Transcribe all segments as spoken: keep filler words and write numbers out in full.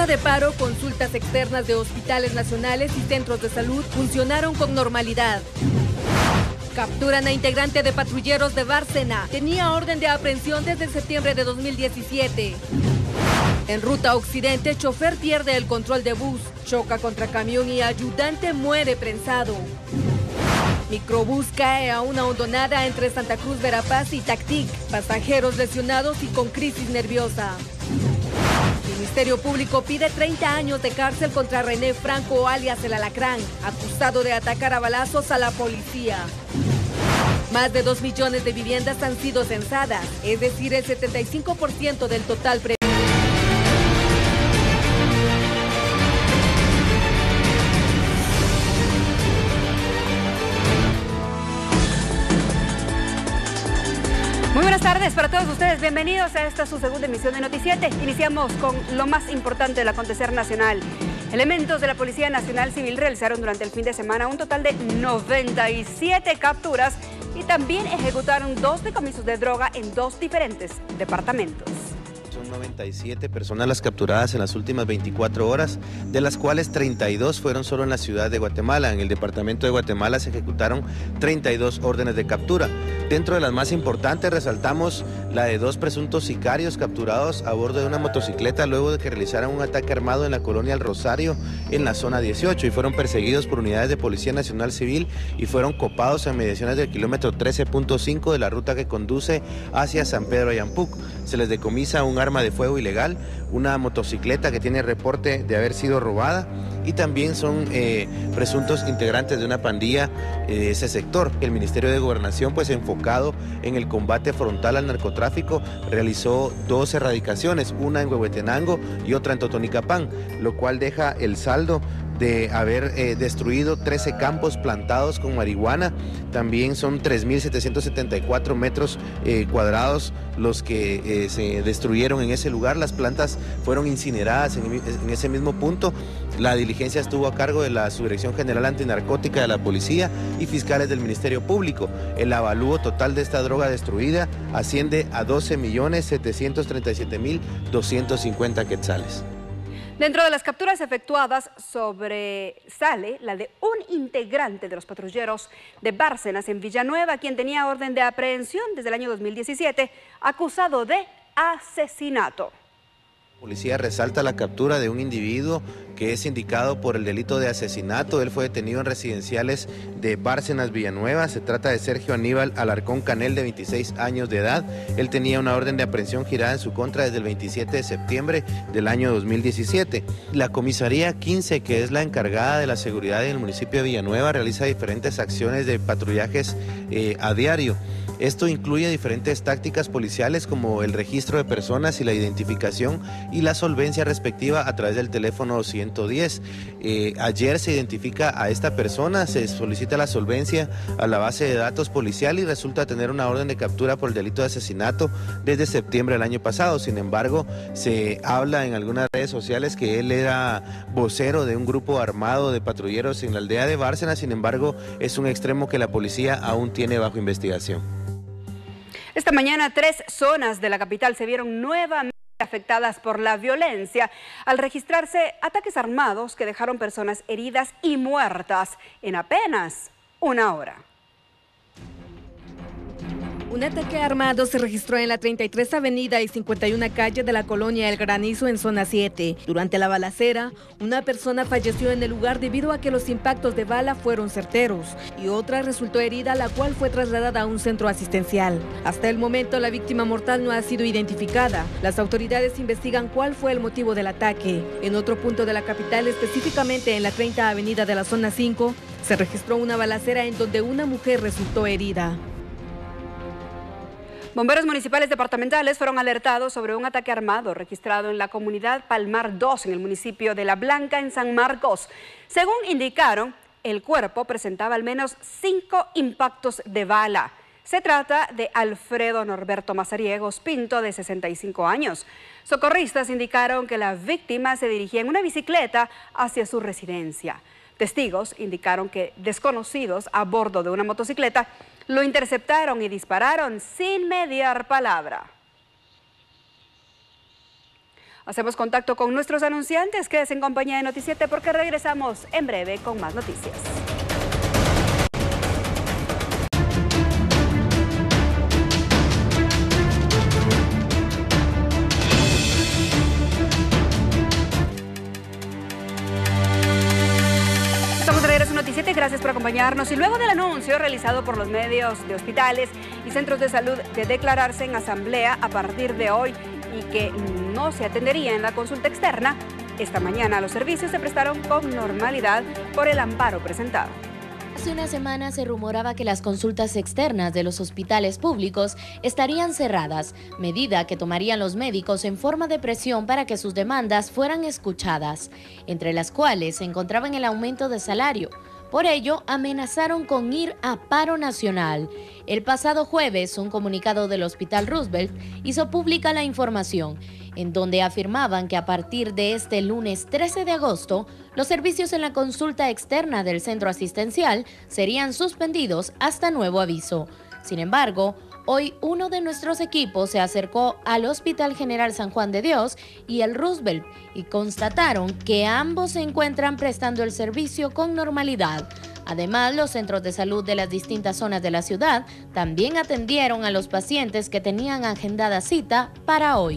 de paro, consultas externas de hospitales nacionales y centros de salud funcionaron con normalidad. Capturan a integrante de patrulleros de Bárcena. Tenía orden de aprehensión desde septiembre de dos mil diecisiete. En ruta occidente, chofer pierde el control de bus, choca contra camión y ayudante muere prensado. Microbús cae a una hondonada entre Santa Cruz, Verapaz y Tactic. Pasajeros lesionados y con crisis nerviosa. Ministerio Público pide treinta años de cárcel contra René Franco, alias El Alacrán, acusado de atacar a balazos a la policía. Más de dos millones de viviendas han sido censadas, es decir, el setenta y cinco por ciento del total previsto. Muy buenas tardes para todos ustedes, bienvenidos a esta su segunda emisión de Noticiete. Iniciamos con lo más importante del acontecer nacional. Elementos de la Policía Nacional Civil realizaron durante el fin de semana un total de noventa y siete capturas y también ejecutaron dos decomisos de droga en dos diferentes departamentos. Son noventa y siete personas las capturadas en las últimas veinticuatro horas, de las cuales treinta y dos fueron solo en la ciudad de Guatemala. En el departamento de Guatemala se ejecutaron treinta y dos órdenes de captura. Dentro de las más importantes resaltamos la de dos presuntos sicarios capturados a bordo de una motocicleta luego de que realizaran un ataque armado en la colonia El Rosario en la zona dieciocho y fueron perseguidos por unidades de Policía Nacional Civil y fueron copados en mediaciones del kilómetro trece punto cinco de la ruta que conduce hacia San Pedro Ayampuc. Se les decomisa un arma de fuego ilegal, una motocicleta que tiene reporte de haber sido robada y también son eh, presuntos integrantes de una pandilla eh, de ese sector. El Ministerio de Gobernación, pues enfocado en el combate frontal al narcotráfico, realizó dos erradicaciones, una en Huehuetenango y otra en Totonicapán, lo cual deja el saldo de haber eh, destruido trece campos plantados con marihuana. También son tres mil setecientos setenta y cuatro metros eh, cuadrados los que eh, se destruyeron en ese lugar. Las plantas fueron incineradas en, en ese mismo punto. La diligencia estuvo a cargo de la Subdirección General Antinarcótica de la Policía y fiscales del Ministerio Público. El avalúo total de esta droga destruida asciende a doce millones setecientos treinta y siete mil doscientos cincuenta quetzales. Dentro de las capturas efectuadas sobresale la de un integrante de los patrulleros de Bárcenas en Villanueva, quien tenía orden de aprehensión desde el año dos mil diecisiete, acusado de asesinato. La policía resalta la captura de un individuo que es indicado por el delito de asesinato. Él fue detenido en residenciales de Bárcenas, Villanueva. Se trata de Sergio Aníbal Alarcón Canel, de veintiséis años de edad. Él tenía una orden de aprehensión girada en su contra desde el veintisiete de septiembre del año dos mil diecisiete. La comisaría quince, que es la encargada de la seguridad en el municipio de Villanueva, realiza diferentes acciones de patrullajes eh, a diario. Esto incluye diferentes tácticas policiales como el registro de personas y la identificación y la solvencia respectiva a través del teléfono ciento diez. Eh, ayer se identifica a esta persona, se solicita la solvencia a la base de datos policial y resulta tener una orden de captura por el delito de asesinato desde septiembre del año pasado. Sin embargo, se habla en algunas redes sociales que él era vocero de un grupo armado de patrulleros en la aldea de Bárcenas. Sin embargo, es un extremo que la policía aún tiene bajo investigación. Esta mañana tres zonas de la capital se vieron nuevamente afectadas por la violencia al registrarse ataques armados que dejaron personas heridas y muertas en apenas una hora. Un ataque armado se registró en la treinta y tres avenida y cincuenta y una calle de la colonia El Granizo en zona siete. Durante la balacera, una persona falleció en el lugar debido a que los impactos de bala fueron certeros y otra resultó herida, la cual fue trasladada a un centro asistencial. Hasta el momento, la víctima mortal no ha sido identificada. Las autoridades investigan cuál fue el motivo del ataque. En otro punto de la capital, específicamente en la treinta avenida de la zona cinco, se registró una balacera en donde una mujer resultó herida. Bomberos municipales departamentales fueron alertados sobre un ataque armado registrado en la comunidad Palmar dos, en el municipio de La Blanca, en San Marcos. Según indicaron, el cuerpo presentaba al menos cinco impactos de bala. Se trata de Alfredo Norberto Mazariegos Pinto, de sesenta y cinco años. Socorristas indicaron que la víctima se dirigía en una bicicleta hacia su residencia. Testigos indicaron que desconocidos a bordo de una motocicleta lo interceptaron y dispararon sin mediar palabra. Hacemos contacto con nuestros anunciantes. Quédese en compañía de Noticiete porque regresamos en breve con más noticias. Noticiete, gracias por acompañarnos. Y luego del anuncio realizado por los medios de hospitales y centros de salud de declararse en asamblea a partir de hoy y que no se atendería en la consulta externa, esta mañana los servicios se prestaron con normalidad por el amparo presentado. Hace una semana se rumoraba que las consultas externas de los hospitales públicos estarían cerradas, medida que tomarían los médicos en forma de presión para que sus demandas fueran escuchadas, entre las cuales se encontraban el aumento de salario. Por ello, amenazaron con ir a paro nacional. El pasado jueves, un comunicado del Hospital Roosevelt hizo pública la información, en donde afirmaban que a partir de este lunes trece de agosto, los servicios en la consulta externa del centro asistencial serían suspendidos hasta nuevo aviso. Sin embargo, hoy uno de nuestros equipos se acercó al Hospital General San Juan de Dios y el Roosevelt y constataron que ambos se encuentran prestando el servicio con normalidad. Además, los centros de salud de las distintas zonas de la ciudad también atendieron a los pacientes que tenían agendada cita para hoy.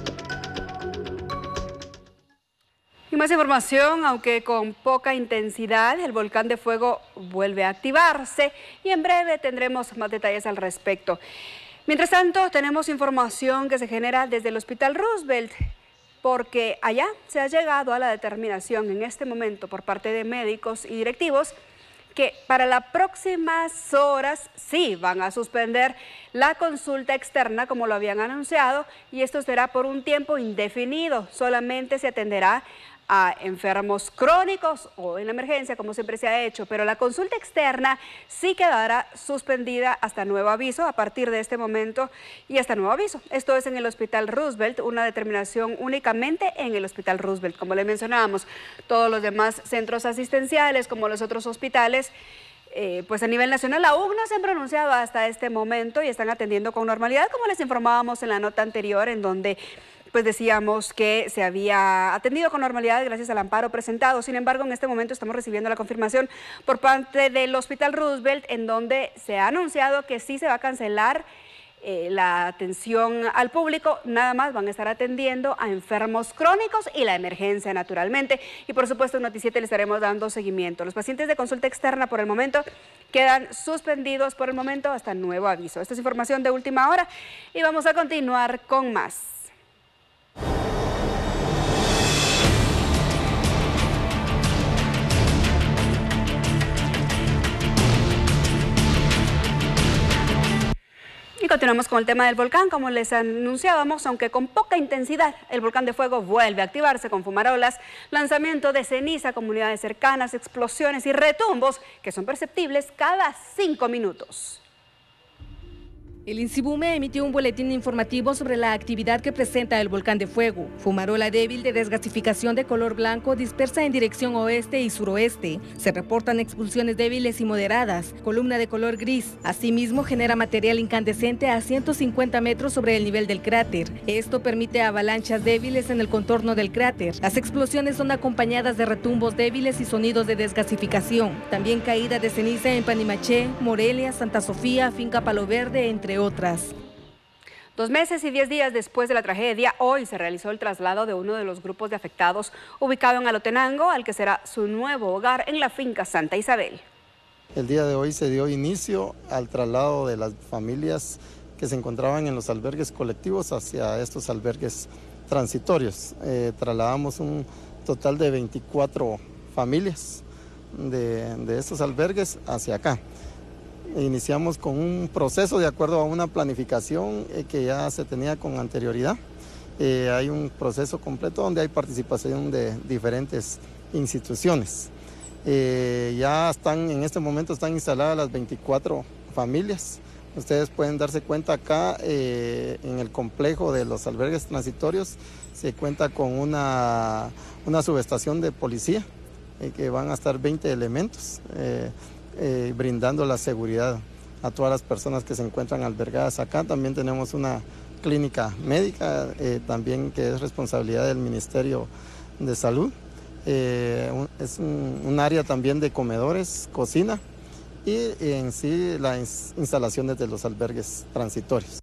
Y más información, aunque con poca intensidad, el volcán de fuego vuelve a activarse y en breve tendremos más detalles al respecto. Mientras tanto, tenemos información que se genera desde el Hospital Roosevelt, porque allá se ha llegado a la determinación en este momento por parte de médicos y directivos que para las próximas horas sí van a suspender la consulta externa como lo habían anunciado y esto será por un tiempo indefinido. Solamente se atenderá a enfermos crónicos o en la emergencia, como siempre se ha hecho, pero la consulta externa sí quedará suspendida hasta nuevo aviso a partir de este momento y hasta nuevo aviso. Esto es en el Hospital Roosevelt, una determinación únicamente en el Hospital Roosevelt. Como le mencionábamos, todos los demás centros asistenciales, como los otros hospitales, Eh, pues a nivel nacional aún no se han pronunciado hasta este momento y están atendiendo con normalidad, como les informábamos en la nota anterior, en donde pues decíamos que se había atendido con normalidad gracias al amparo presentado. Sin embargo, en este momento estamos recibiendo la confirmación por parte del Hospital Roosevelt, en donde se ha anunciado que sí se va a cancelar Eh, la atención al público, nada más van a estar atendiendo a enfermos crónicos y la emergencia naturalmente. Y por supuesto en Noticiete le estaremos dando seguimiento. Los pacientes de consulta externa por el momento quedan suspendidos por el momento hasta nuevo aviso. Esta es información de última hora y vamos a continuar con más. Y continuamos con el tema del volcán, como les anunciábamos, aunque con poca intensidad, el volcán de fuego vuelve a activarse con fumarolas, lanzamiento de ceniza a comunidades cercanas, explosiones y retumbos que son perceptibles cada cinco minutos. El INSIBUME emitió un boletín informativo sobre la actividad que presenta el volcán de fuego. Fumarola débil de desgasificación de color blanco dispersa en dirección oeste y suroeste. Se reportan expulsiones débiles y moderadas, columna de color gris. Asimismo, genera material incandescente a ciento cincuenta metros sobre el nivel del cráter. Esto permite avalanchas débiles en el contorno del cráter. Las explosiones son acompañadas de retumbos débiles y sonidos de desgasificación. También caída de ceniza en Panimaché, Morelia, Santa Sofía, Finca Palo Verde, entre otras. Dos meses y diez días después de la tragedia, hoy se realizó el traslado de uno de los grupos de afectados ubicado en Alotenango, al que será su nuevo hogar en la finca Santa Isabel. El día de hoy se dio inicio al traslado de las familias que se encontraban en los albergues colectivos hacia estos albergues transitorios. Eh, trasladamos un total de veinticuatro familias de, de estos albergues hacia acá. Iniciamos con un proceso de acuerdo a una planificación eh, que ya se tenía con anterioridad. Eh, hay un proceso completo donde hay participación de diferentes instituciones. Eh, ya están, en este momento están instaladas las veinticuatro familias. Ustedes pueden darse cuenta acá eh, en el complejo de los albergues transitorios se cuenta con una, una subestación de policía eh, que van a estar veinte elementos. Eh, Eh, brindando la seguridad a todas las personas que se encuentran albergadas acá. También tenemos una clínica médica, eh, también que es responsabilidad del Ministerio de Salud. Eh, un, es un, un área también de comedores, cocina y en sí las instalaciones de los albergues transitorios.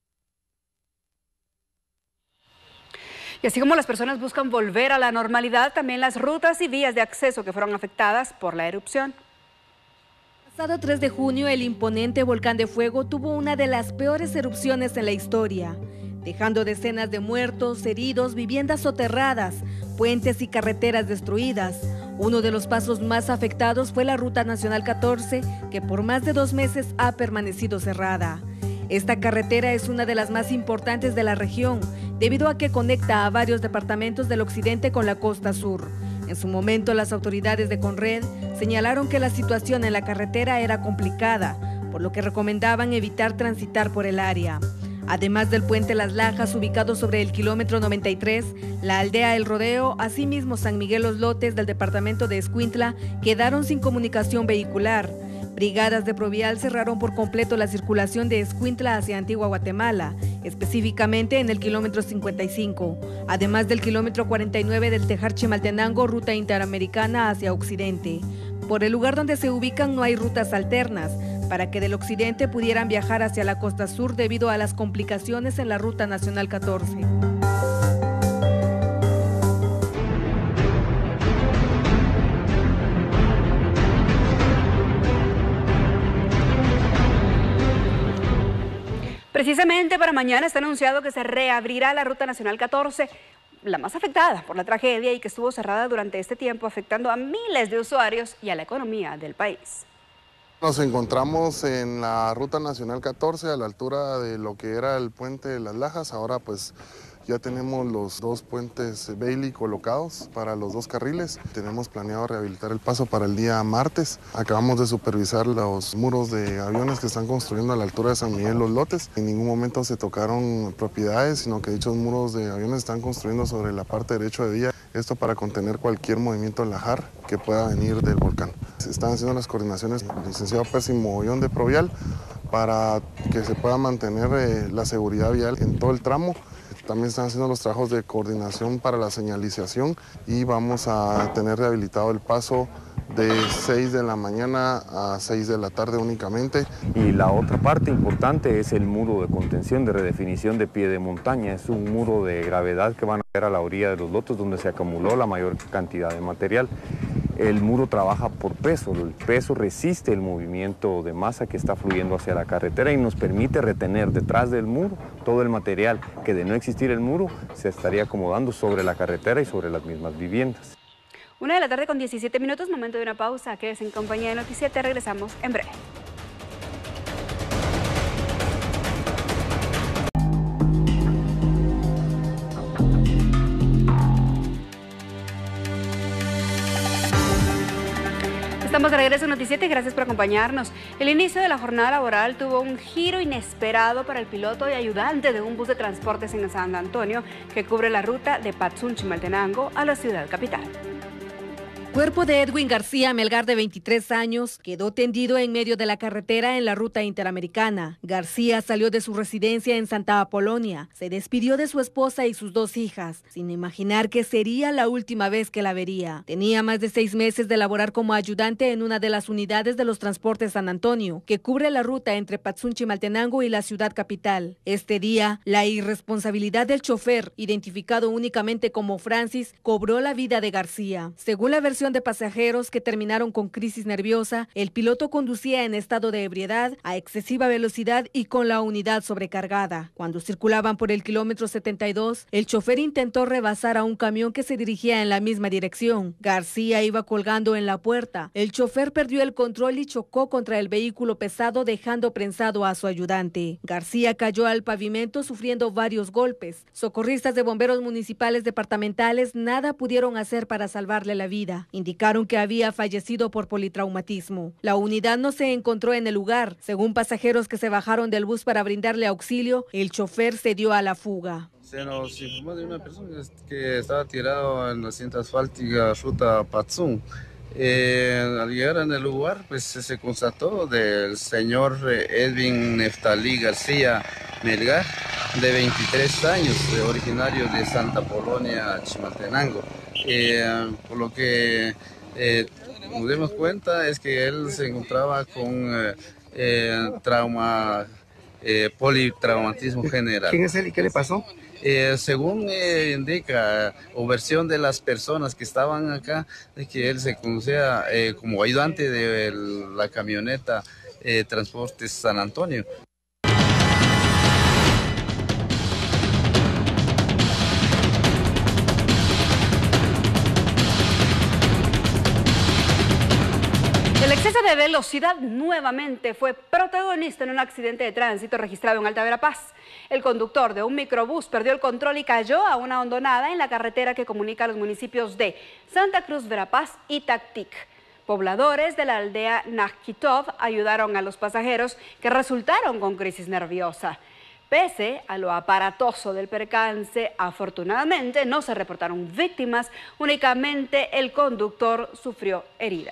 Y así como las personas buscan volver a la normalidad, también las rutas y vías de acceso que fueron afectadas por la erupción. El pasado tres de junio, el imponente volcán de fuego tuvo una de las peores erupciones en la historia, dejando decenas de muertos, heridos, viviendas soterradas, puentes y carreteras destruidas. Uno de los pasos más afectados fue la Ruta Nacional catorce, que por más de dos meses ha permanecido cerrada. Esta carretera es una de las más importantes de la región, debido a que conecta a varios departamentos del occidente con la costa sur. En su momento, las autoridades de Conred señalaron que la situación en la carretera era complicada, por lo que recomendaban evitar transitar por el área. Además del puente Las Lajas, ubicado sobre el kilómetro noventa y tres, la aldea El Rodeo, asimismo San Miguel Los Lotes del departamento de Escuintla, quedaron sin comunicación vehicular. Brigadas de Provial cerraron por completo la circulación de Escuintla hacia Antigua Guatemala, específicamente en el kilómetro cincuenta y cinco, además del kilómetro cuarenta y nueve del Tejar Chimaltenango, ruta interamericana hacia Occidente. Por el lugar donde se ubican no hay rutas alternas, para que del occidente pudieran viajar hacia la costa sur debido a las complicaciones en la Ruta Nacional catorce. Precisamente para mañana está anunciado que se reabrirá la Ruta Nacional catorce, la más afectada por la tragedia y que estuvo cerrada durante este tiempo, afectando a miles de usuarios y a la economía del país. Nos encontramos en la Ruta Nacional catorce, a la altura de lo que era el puente de Las Lajas. Ahora pues ya tenemos los dos puentes Bailey colocados para los dos carriles. Tenemos planeado rehabilitar el paso para el día martes. Acabamos de supervisar los muros de aviones que están construyendo a la altura de San Miguel Los Lotes. En ningún momento se tocaron propiedades, sino que dichos muros de aviones están construyendo sobre la parte derecha de vía. Esto para contener cualquier movimiento en la J A R que pueda venir del volcán. Se están haciendo las coordinaciones con el licenciado Percy Mogollón de Provial para que se pueda mantener eh, la seguridad vial en todo el tramo. También están haciendo los trabajos de coordinación para la señalización y vamos a tener rehabilitado el paso de seis de la mañana a seis de la tarde únicamente. Y la otra parte importante es el muro de contención de redefinición de pie de montaña. Es un muro de gravedad que van a ver a la orilla de los lotos donde se acumuló la mayor cantidad de material. El muro trabaja por peso, el peso resiste el movimiento de masa que está fluyendo hacia la carretera y nos permite retener detrás del muro todo el material que de no existir el muro se estaría acomodando sobre la carretera y sobre las mismas viviendas. Una de la tarde con diecisiete minutos, momento de una pausa. Quédese en compañía de Noticiete, regresamos en breve. Estamos de regreso en Noticiete, gracias por acompañarnos. El inicio de la jornada laboral tuvo un giro inesperado para el piloto y ayudante de un bus de transportes en San Antonio que cubre la ruta de Patzún Chimaltenango a la ciudad capital. Cuerpo de Edwin García Melgar, de veintitrés años, quedó tendido en medio de la carretera en la ruta interamericana. García salió de su residencia en Santa Apolonia, se despidió de su esposa y sus dos hijas, sin imaginar que sería la última vez que la vería. Tenía más de seis meses de laborar como ayudante en una de las unidades de los transportes San Antonio, que cubre la ruta entre Patzún Chimaltenango y la ciudad capital. Este día, la irresponsabilidad del chofer, identificado únicamente como Francis, cobró la vida de García. Según la versión de pasajeros que terminaron con crisis nerviosa, el piloto conducía en estado de ebriedad, a excesiva velocidad y con la unidad sobrecargada. Cuando circulaban por el kilómetro setenta y dos, el chofer intentó rebasar a un camión que se dirigía en la misma dirección. García iba colgando en la puerta. El chofer perdió el control y chocó contra el vehículo pesado, dejando prensado a su ayudante. García cayó al pavimento sufriendo varios golpes. Socorristas de bomberos municipales departamentales nada pudieron hacer para salvarle la vida. Indicaron que había fallecido por politraumatismo. La unidad no se encontró en el lugar. Según pasajeros que se bajaron del bus para brindarle auxilio, el chofer se dio a la fuga. Se nos informó de una persona que estaba tirado en la cinta asfáltica ruta Patzún. Eh, al llegar en el lugar, pues se constató del señor Edwin Neftalí García Melgar, de veintitrés años, originario de Santa Polonia, Chimaltenango. Eh, por lo que eh, nos dimos cuenta es que él se encontraba con eh, eh, trauma, eh, politraumatismo general. ¿Quién es él y qué le pasó? Eh, según eh, indica o versión de las personas que estaban acá, de que él se conocía eh, como ayudante de la camioneta eh, Transportes San Antonio. El exceso de velocidad nuevamente fue protagonista en un accidente de tránsito registrado en Alta Verapaz. El conductor de un microbús perdió el control y cayó a una hondonada en la carretera que comunica los municipios de Santa Cruz, Verapaz y Tactic. Pobladores de la aldea Najkitov ayudaron a los pasajeros que resultaron con crisis nerviosa. Pese a lo aparatoso del percance, afortunadamente no se reportaron víctimas, únicamente el conductor sufrió heridas.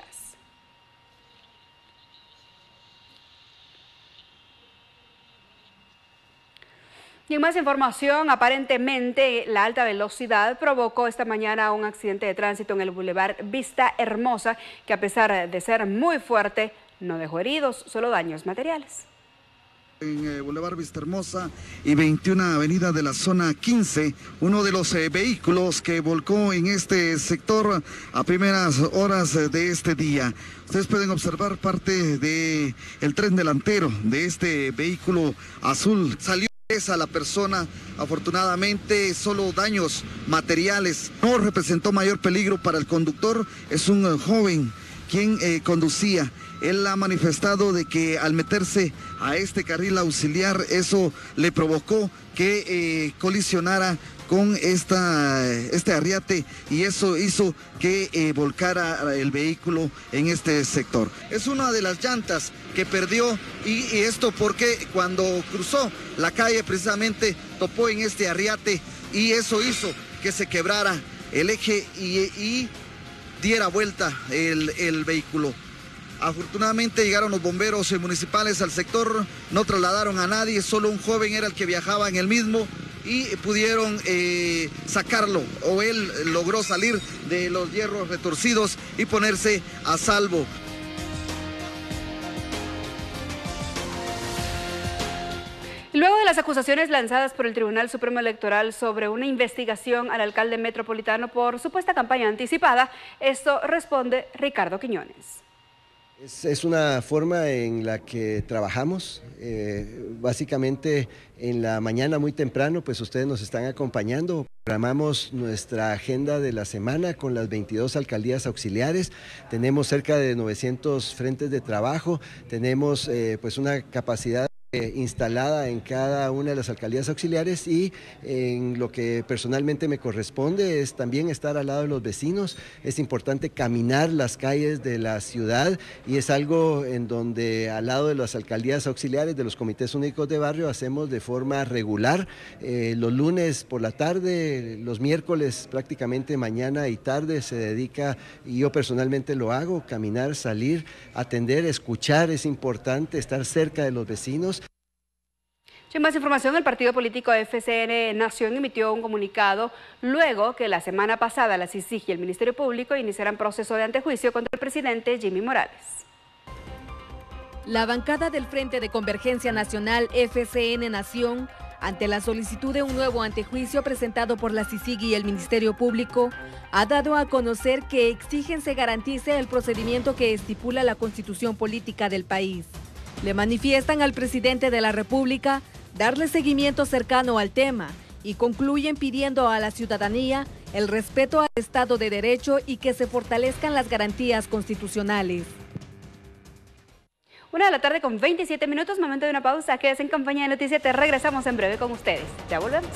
Y en más información, aparentemente la alta velocidad provocó esta mañana un accidente de tránsito en el Boulevard Vista Hermosa, que a pesar de ser muy fuerte, no dejó heridos, solo daños materiales. En eh, Boulevard Vista Hermosa y veintiuna Avenida de la zona quince, uno de los eh, vehículos que volcó en este sector a primeras horas de este día. Ustedes pueden observar parte del tren delantero de este vehículo azul. Salió a la persona, afortunadamente solo daños materiales, no representó mayor peligro para el conductor. Es un uh, joven quien eh, conducía. Él ha manifestado de que al meterse a este carril auxiliar, eso le provocó que eh, colisionara con esta, este arriate, y eso hizo que eh, volcara el vehículo en este sector. Es una de las llantas que perdió, y, y esto porque cuando cruzó la calle precisamente topó en este arriate, y eso hizo que se quebrara el eje y, y diera vuelta el, el vehículo. Afortunadamente llegaron los bomberos municipales al sector, no trasladaron a nadie, solo un joven era el que viajaba en el mismo, y pudieron eh, sacarlo, o él logró salir de los hierros retorcidos y ponerse a salvo. Luego de las acusaciones lanzadas por el Tribunal Supremo Electoral sobre una investigación al alcalde metropolitano por supuesta campaña anticipada, esto responde Ricardo Quiñones. Es, es una forma en la que trabajamos, eh, básicamente en la mañana muy temprano, pues ustedes nos están acompañando. Programamos nuestra agenda de la semana con las veintidós alcaldías auxiliares, tenemos cerca de novecientos frentes de trabajo, tenemos eh, pues una capacidad instalada en cada una de las alcaldías auxiliares, y en lo que personalmente me corresponde es también estar al lado de los vecinos. Es importante caminar las calles de la ciudad, y es algo en donde al lado de las alcaldías auxiliares, de los comités únicos de barrio, hacemos de forma regular, eh, los lunes por la tarde, los miércoles prácticamente mañana y tarde se dedica, y yo personalmente lo hago, caminar, salir, atender, escuchar. Es importante estar cerca de los vecinos. Sin más información, el partido político F C N Nación emitió un comunicado luego que la semana pasada la C I C I G y el Ministerio Público iniciaran proceso de antejuicio contra el presidente Jimmy Morales. La bancada del Frente de Convergencia Nacional F C N Nación, ante la solicitud de un nuevo antejuicio presentado por la C I C I G y el Ministerio Público, ha dado a conocer que exigen se garantice el procedimiento que estipula la Constitución Política del país. Le manifiestan al presidente de la República darle seguimiento cercano al tema, y concluyen pidiendo a la ciudadanía el respeto al Estado de Derecho y que se fortalezcan las garantías constitucionales. Una de la tarde con veintisiete minutos, momento de una pausa. Quédese en compañía de Noticias, te regresamos en breve con ustedes. Ya volvemos.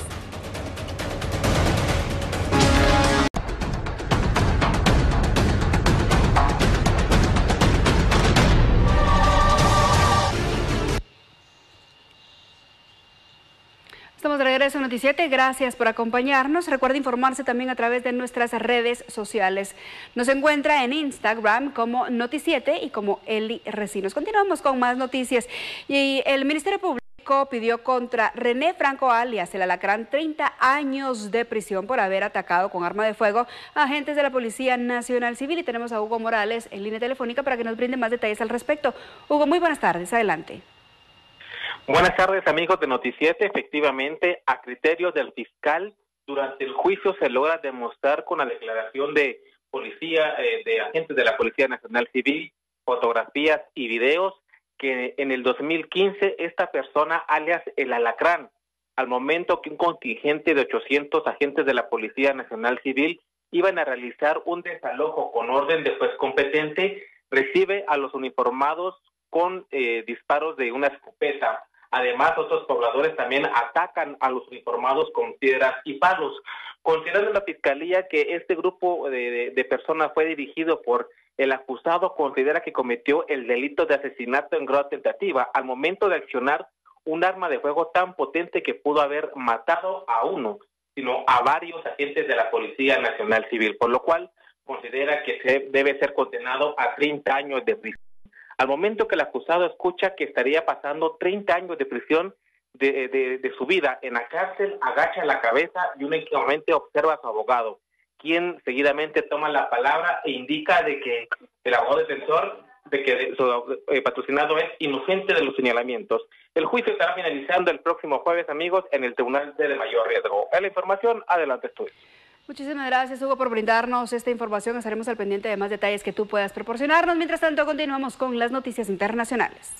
Estamos de regreso. Regreso a Noticiete, gracias por acompañarnos. Recuerda informarse también a través de nuestras redes sociales. Nos encuentra en Instagram como Noticiete y como Eli Recinos. Continuamos con más noticias. Y el Ministerio Público pidió contra René Franco alias el Alacrán treinta años de prisión por haber atacado con arma de fuego a agentes de la Policía Nacional Civil. Y tenemos a Hugo Morales en línea telefónica para que nos brinde más detalles al respecto. Hugo, muy buenas tardes, adelante. Buenas tardes, amigos de Noticiete. Efectivamente, a criterio del fiscal, durante el juicio se logra demostrar con la declaración de policía, eh, de agentes de la Policía Nacional Civil, fotografías y videos, que en el dos mil quince esta persona, alias el Alacrán, al momento que un contingente de ochocientos agentes de la Policía Nacional Civil iban a realizar un desalojo con orden de juez competente, recibe a los uniformados con eh, disparos de una escopeta. Además, otros pobladores también atacan a los uniformados con piedras y palos. Considerando la Fiscalía que este grupo de, de, de personas fue dirigido por el acusado, considera que cometió el delito de asesinato en grado tentativa al momento de accionar un arma de fuego tan potente que pudo haber matado a uno, sino a varios agentes de la Policía Nacional Civil, por lo cual considera que se debe ser condenado a treinta años de prisión. Al momento que el acusado escucha que estaría pasando treinta años de prisión de, de, de su vida en la cárcel, agacha la cabeza y únicamente observa a su abogado, quien seguidamente toma la palabra e indica de que el abogado defensor, de que su eh, patrocinado es inocente de los señalamientos. El juicio estará finalizando el próximo jueves, amigos, en el Tribunal de Mayor Riesgo. Es la información, adelante estudio. Muchísimas gracias, Hugo, por brindarnos esta información. Estaremos al pendiente de más detalles que tú puedas proporcionarnos. Mientras tanto, continuamos con las noticias internacionales.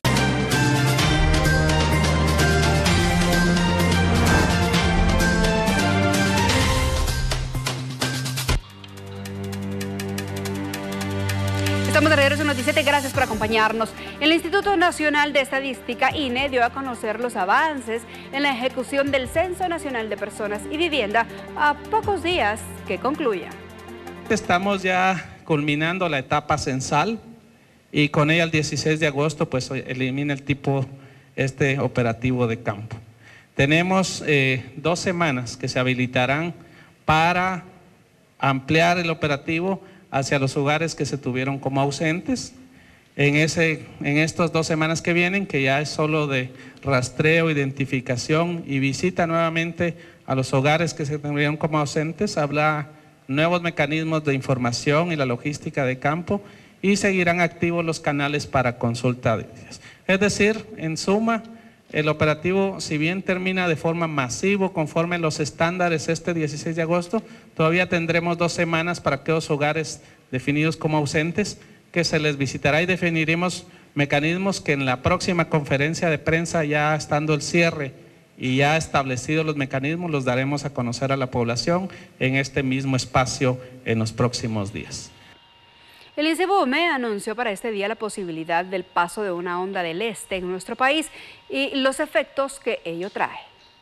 Estamos de regreso en Noticiete, gracias por acompañarnos. El Instituto Nacional de Estadística, I N E, dio a conocer los avances en la ejecución del Censo Nacional de Personas y Vivienda a pocos días que concluya. Estamos ya culminando la etapa censal y con ella el dieciséis de agosto pues elimina el tipo este operativo de campo. Tenemos eh, dos semanas que se habilitarán para ampliar el operativo hacia los hogares que se tuvieron como ausentes. En, ese, en estas dos semanas que vienen, que ya es solo de rastreo, identificación y visita nuevamente a los hogares que se tuvieron como ausentes, habrá nuevos mecanismos de información y la logística de campo y seguirán activos los canales para consulta de ellas. Es decir, en suma, el operativo, si bien termina de forma masiva conforme los estándares este dieciséis de agosto, todavía tendremos dos semanas para aquellos hogares definidos como ausentes que se les visitará y definiremos mecanismos que en la próxima conferencia de prensa, ya estando el cierre y ya establecidos los mecanismos, los daremos a conocer a la población en este mismo espacio en los próximos días. El INSEBUME anunció para este día la posibilidad del paso de una onda del este en nuestro país y los efectos que ello trae.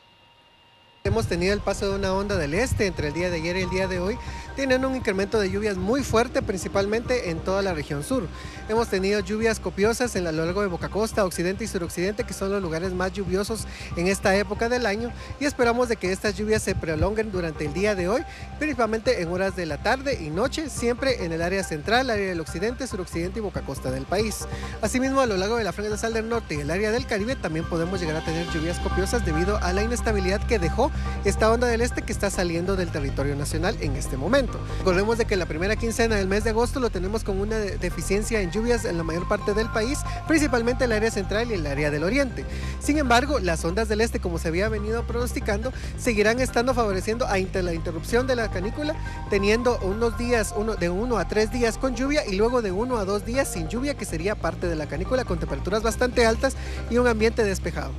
Hemos tenido el paso de una onda del este entre el día de ayer y el día de hoy, teniendo un incremento de lluvias muy fuerte, principalmente en toda la región sur. Hemos tenido lluvias copiosas en a lo largo de Boca Costa, occidente y suroccidente, que son los lugares más lluviosos en esta época del año, y esperamos de que estas lluvias se prolonguen durante el día de hoy, principalmente en horas de la tarde y noche, siempre en el área central, área del occidente, suroccidente y Boca Costa del país. Asimismo, a lo largo de la franja nasal del norte y el área del Caribe también podemos llegar a tener lluvias copiosas debido a la inestabilidad que dejó esta onda del este que está saliendo del territorio nacional en este momento. Recordemos de que la primera quincena del mes de agosto lo tenemos con una deficiencia en lluvias en la mayor parte del país, principalmente en el área central y el área del oriente. Sin embargo, las ondas del este, como se había venido pronosticando, seguirán estando favoreciendo a inter la interrupción de la canícula, teniendo unos días uno, de uno a tres días con lluvia y luego de uno a dos días sin lluvia, que sería parte de la canícula, con temperaturas bastante altas y un ambiente despejado.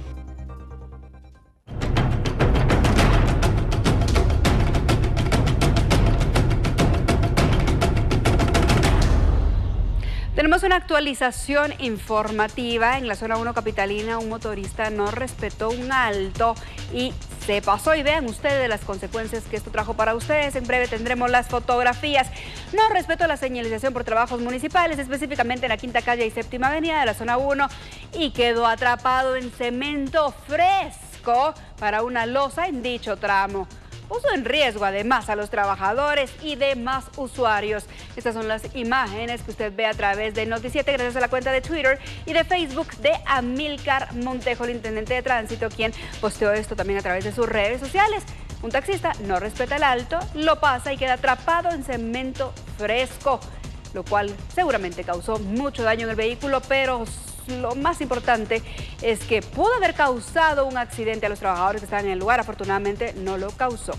Tenemos una actualización informativa. En la zona uno capitalina, un motorista no respetó un alto y se pasó. Y vean ustedes las consecuencias que esto trajo para ustedes. En breve tendremos las fotografías. No respetó la señalización por trabajos municipales, específicamente en la Quinta Calle y Séptima Avenida de la zona uno, y quedó atrapado en cemento fresco. Fresco para una losa en dicho tramo. Puso en riesgo además a los trabajadores y demás usuarios. Estas son las imágenes que usted ve a través de Noti siete gracias a la cuenta de Twitter y de Facebook de Amílcar Montejo, el intendente de tránsito, quien posteó esto también a través de sus redes sociales. Un taxista no respeta el alto, lo pasa y queda atrapado en cemento fresco, lo cual seguramente causó mucho daño en el vehículo, pero lo más importante es que pudo haber causado un accidente a los trabajadores que estaban en el lugar. Afortunadamente no lo causó.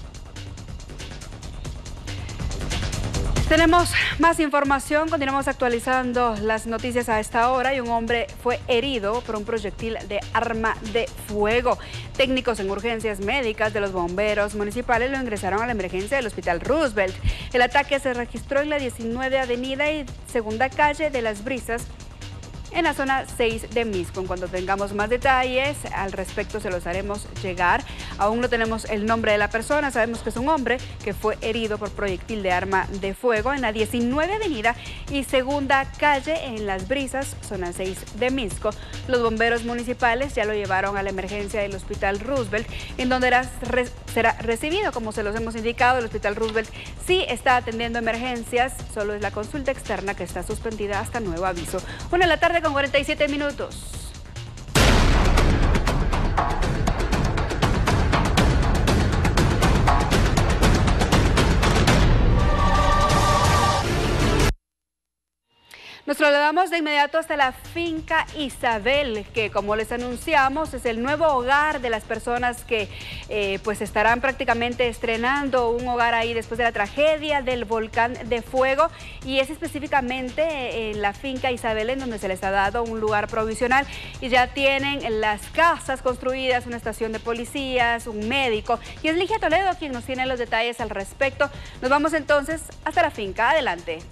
Tenemos más información, continuamos actualizando las noticias a esta hora y un hombre fue herido por un proyectil de arma de fuego. Técnicos en urgencias médicas de los bomberos municipales lo ingresaron a la emergencia del Hospital Roosevelt. El ataque se registró en la diecinueve Avenida y Segunda Calle de Las Brisas, en la zona seis de Misco. Cuando tengamos más detalles al respecto se los haremos llegar. Aún no tenemos el nombre de la persona, sabemos que es un hombre que fue herido por proyectil de arma de fuego en la diecinueve Avenida y Segunda Calle en Las Brisas, zona seis de Misco. Los bomberos municipales ya lo llevaron a la emergencia del Hospital Roosevelt, en donde era, re, será recibido, como se los hemos indicado. El Hospital Roosevelt sí está atendiendo emergencias, solo es la consulta externa que está suspendida hasta nuevo aviso. Una de la tarde con cuarenta y siete minutos. Nos trasladamos de inmediato hasta la finca Isabel, que como les anunciamos es el nuevo hogar de las personas que eh, pues estarán prácticamente estrenando un hogar ahí después de la tragedia del volcán de fuego, y es específicamente en la finca Isabel en donde se les ha dado un lugar provisional y ya tienen las casas construidas, una estación de policías, un médico, y es Ligia Toledo quien nos tiene los detalles al respecto. Nos vamos entonces hasta la finca, adelante.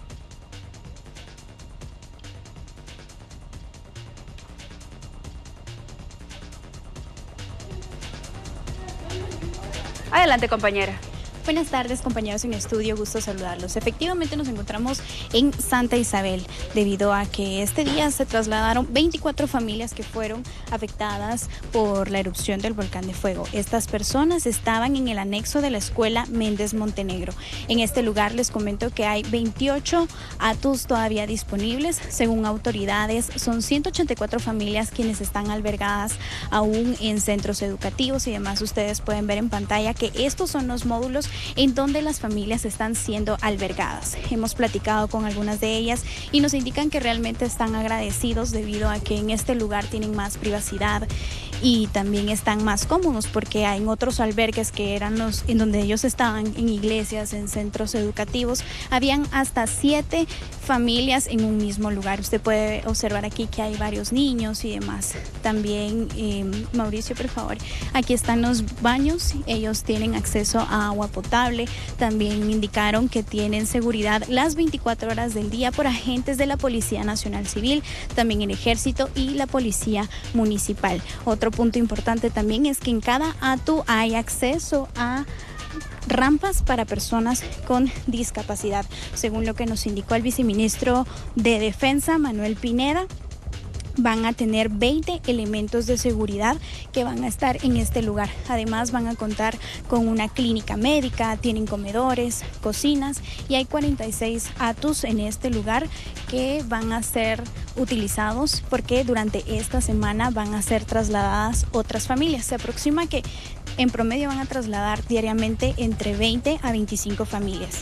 Adelante, compañera. Buenas tardes, compañeros en estudio, gusto saludarlos. Efectivamente nos encontramos en Santa Isabel, debido a que este día se trasladaron veinticuatro familias que fueron afectadas por la erupción del volcán de fuego. Estas personas estaban en el anexo de la escuela Méndez Montenegro. En este lugar les comento que hay veintiocho atus todavía disponibles. Según autoridades, son ciento ochenta y cuatro familias quienes están albergadas aún en centros educativos y demás. Ustedes pueden ver en pantalla que estos son los módulos en donde las familias están siendo albergadas. Hemos platicado con algunas de ellas y nos indican que realmente están agradecidos debido a que en este lugar tienen más privacidad y también están más cómodos, porque hay otros albergues que eran los en donde ellos estaban, en iglesias, en centros educativos, habían hasta siete familias en un mismo lugar. Usted puede observar aquí que hay varios niños y demás. También, eh, Mauricio, por favor, aquí están los baños, ellos tienen acceso a agua potable. También indicaron que tienen seguridad las veinticuatro horas del día por agentes de la Policía Nacional Civil, también el Ejército y la Policía Municipal. Otro punto importante también es que en cada atu hay acceso a rampas para personas con discapacidad, según lo que nos indicó el viceministro de Defensa, Manuel Pineda. Van a tener veinte elementos de seguridad que van a estar en este lugar. Además van a contar con una clínica médica, tienen comedores, cocinas y hay cuarenta y seis atus en este lugar que van a ser utilizados porque durante esta semana van a ser trasladadas otras familias. Se aproxima que en promedio van a trasladar diariamente entre veinte a veinticinco familias.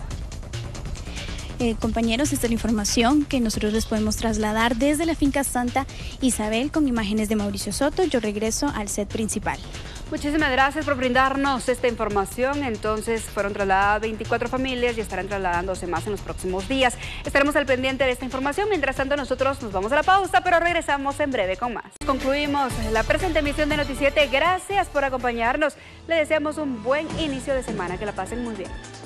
Eh, compañeros, esta es la información que nosotros les podemos trasladar desde la finca Santa Isabel con imágenes de Mauricio Soto. Yo regreso al set principal. Muchísimas gracias por brindarnos esta información. Entonces fueron trasladadas veinticuatro familias y estarán trasladándose más en los próximos días. Estaremos al pendiente de esta información. Mientras tanto, nosotros nos vamos a la pausa, pero regresamos en breve con más. Concluimos la presente emisión de Noti siete. Gracias por acompañarnos. Le deseamos un buen inicio de semana. Que la pasen muy bien.